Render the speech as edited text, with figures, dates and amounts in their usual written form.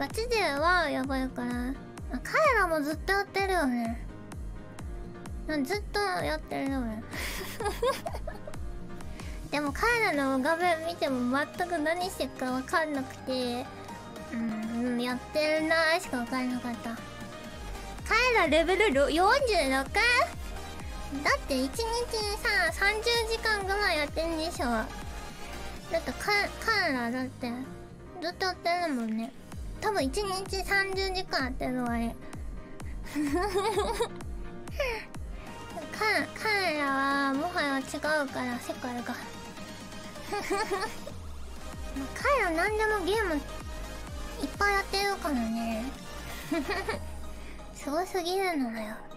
ガチ勢はやばいから。彼らもずっとやってるよね。ずっとやってるよね。でも彼らの画面見ても全く何してるか分かんなくて、やってるなーしか分かんなかった。彼らレベル 46？ だって1日さ30時間ぐらいやってんでしょ。だって彼らだってずっとやってるもんね。多分1日30時間やってるわね。彼らはもはや違うから世界が。彼ら何でもゲームいっぱいやってるからね。すごすぎるのだよ。